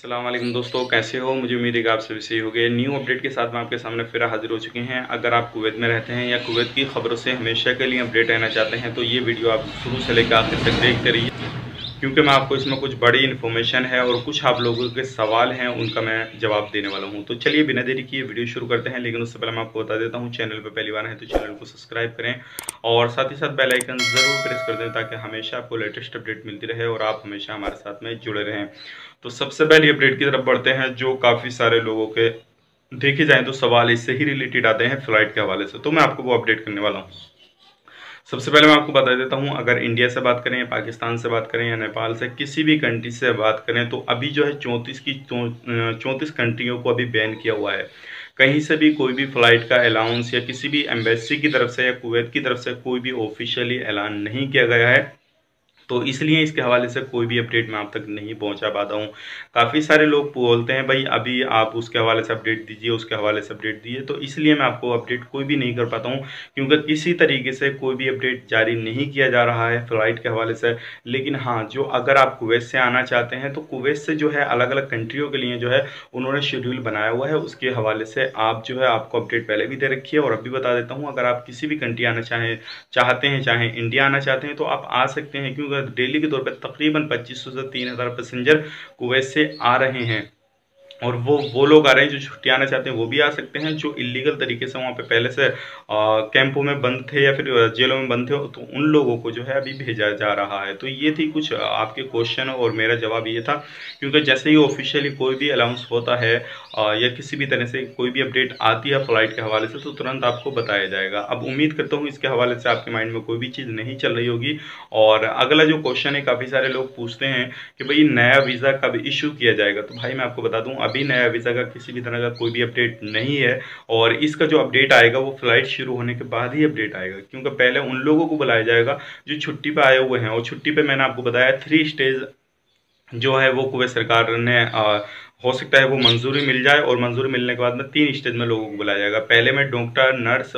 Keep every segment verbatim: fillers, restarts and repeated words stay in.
अस्सलाम वालेकुम दोस्तों, कैसे हो? मुझे उम्मीद है कि आप सभी सही होंगे। न्यू अपडेट के साथ मैं आपके सामने फिर हाजिर हो चुके हैं। अगर आप कुवैत में रहते हैं या कुवैत की खबरों से हमेशा के लिए अपडेट रहना चाहते हैं तो ये वीडियो आप शुरू से लेकर आखिर तक देखते रहिए, क्योंकि मैं आपको इसमें कुछ बड़ी इन्फॉर्मेशन है और कुछ आप लोगों के सवाल हैं उनका मैं जवाब देने वाला हूं। तो चलिए बिना देरी किए वीडियो शुरू करते हैं। लेकिन उससे पहले मैं आपको बता देता हूं, चैनल पर पहली बार है तो चैनल को सब्सक्राइब करें और साथ ही साथ बेल आइकन ज़रूर प्रेस कर दें ताकि हमेशा आपको लेटेस्ट अपडेट मिलती रहे और आप हमेशा हमारे साथ में जुड़े रहें। तो सबसे पहले अपडेट की तरफ बढ़ते हैं, जो काफ़ी सारे लोगों के देखे जाएँ तो सवाल इससे ही रिलेटेड आते हैं फ्लाइट के हवाले से, तो मैं आपको वो अपडेट करने वाला हूँ। सबसे पहले मैं आपको बता देता हूँ, अगर इंडिया से बात करें या पाकिस्तान से बात करें या नेपाल से, किसी भी कंट्री से बात करें तो अभी जो है चौंतीस की चौंतीस कंट्रियों को अभी बैन किया हुआ है। कहीं से भी कोई भी फ़्लाइट का अलाउंस या किसी भी एम्बेसी की तरफ से या कुवैत की तरफ से कोई भी ऑफिशियली ऐलान नहीं किया गया है, तो इसलिए इसके हवाले से कोई भी अपडेट मैं आप तक नहीं पहुंचा पाता हूं। काफ़ी सारे लोग बोलते हैं भाई अभी आप उसके हवाले से अपडेट दीजिए, उसके हवाले से अपडेट दीजिए, तो इसलिए मैं आपको अपडेट कोई भी नहीं कर पाता हूं, क्योंकि किसी तरीके से कोई भी अपडेट जारी नहीं किया जा रहा है फ़्लाइट के हवाले से। लेकिन हाँ, जो अगर आप कुवैत से आना चाहते हैं तो कुवैत से जो है अलग अलग कंट्रियों के लिए जो है उन्होंने शेड्यूल बनाया हुआ है, उसके हवाले से आप जो है आपको अपडेट पहले भी दे रखी है और अभी बता देता हूँ। अगर आप किसी भी कंट्री आना चाहें चाहते हैं चाहे इंडिया आना चाहते हैं तो आप आ सकते हैं, क्योंकि डेली के तौर पे तकरीबन पच्चीस सौ से तीन हज़ार पैसेंजर कुवैत से आ रहे हैं और वो वो लोग आ रहे हैं जो छुट्टी आना चाहते हैं, वो भी आ सकते हैं। जो इलीगल तरीके से वहाँ पे पहले से कैंपों में बंद थे या फिर जेलों में बंद थे, तो उन लोगों को जो है अभी भेजा जा रहा है। तो ये थी कुछ आपके क्वेश्चन और मेरा जवाब ये था, क्योंकि जैसे ही ऑफिशियली कोई भी अनाउंस होता है आ, या किसी भी तरह से कोई भी अपडेट आती है फ़्लाइट के हवाले से तो तुरंत आपको बताया जाएगा। अब उम्मीद करता हूँ इसके हवाले से आपके माइंड में कोई भी चीज़ नहीं चल रही होगी। और अगला जो क्वेश्चन है, काफ़ी सारे लोग पूछते हैं कि भाई नया वीज़ा कब इशू किया जाएगा, तो भाई मैं आपको बता दूं अभी नया वीज़ा का किसी भी तरह का कोई भी अपडेट नहीं है और इसका जो अपडेट आएगा वो फ्लाइट शुरू होने के बाद ही अपडेट आएगा, क्योंकि पहले उन लोगों को बुलाया जाएगा जो छुट्टी पे आए हुए हैं। और छुट्टी पे मैंने आपको बताया थ्री स्टेज जो है वो कुवैत सरकार ने आ, हो सकता है वो मंजूरी मिल जाए और मंजूरी मिलने के बाद में तीन स्टेज में लोगों को बुलाया जाएगा। पहले में डॉक्टर नर्स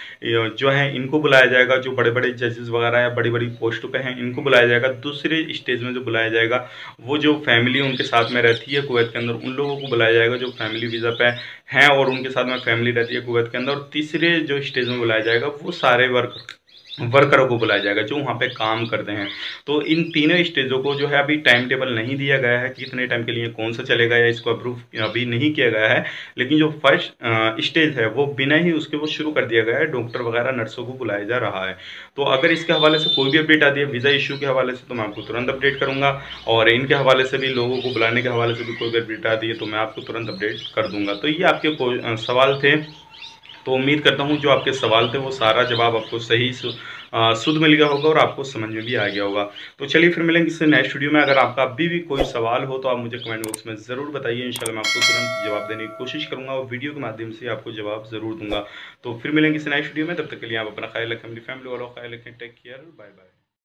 जो है इनको बुलाया जाएगा, जो बड़े बड़े जजेस वगैरह या बड़ी बड़ी पोस्टों पे हैं इनको बुलाया जाएगा। दूसरे स्टेज में जो बुलाया जाएगा वो जो फैमिली उनके साथ में रहती है कुवैत के अंदर, उन लोगों को बुलाया जाएगा जो फैमिली वीज़ा पे हैं और उनके साथ में फैमिली रहती है कुवैत के अंदर। और तीसरे जो स्टेज में बुलाया जाएगा वो सारे वर्क वर्करों को बुलाया जाएगा जो वहाँ पे काम करते हैं। तो इन तीनों स्टेजों को जो है अभी टाइम टेबल नहीं दिया गया है कि कितने टाइम के लिए कौन सा चलेगा, या इसको अप्रूव अभी नहीं किया गया है। लेकिन जो फर्स्ट स्टेज है वो बिना ही उसके वो शुरू कर दिया गया है, डॉक्टर वगैरह नर्सों को बुलाया जा रहा है। तो अगर इसके हवाले से कोई भी अपडेट आती है वीज़ा इशू के हवाले से तो मैं आपको तुरंत अपडेट करूँगा, और इनके हवाले से भी लोगों को बुलाने के हवाले से भी कोई भी अपडेट आती है तो मैं आपको तुरंत अपडेट कर दूँगा। तो ये आपके सवाल थे, तो उम्मीद करता हूँ जो आपके सवाल थे वो सारा जवाब आपको सही शुद्ध मिल गया होगा और आपको समझ में भी आ गया होगा। तो चलिए फिर मिलेंगे इससे नेक्स्ट वीडियो में। अगर आपका अभी भी कोई सवाल हो तो आप मुझे कमेंट बॉक्स में ज़रूर बताइए, इंशाल्लाह मैं आपको तुरंत जवाब देने की कोशिश करूँगा और वीडियो के माध्यम से आपको जवाब ज़रूर दूंगा। तो फिर मिलेंगे इससे नेक्स्ट वीडियो में, तब तक के लिए आप अपना ख्याल रखें, अपनी फैमिली वालों का ख्याल रखें। Take care, bye bye.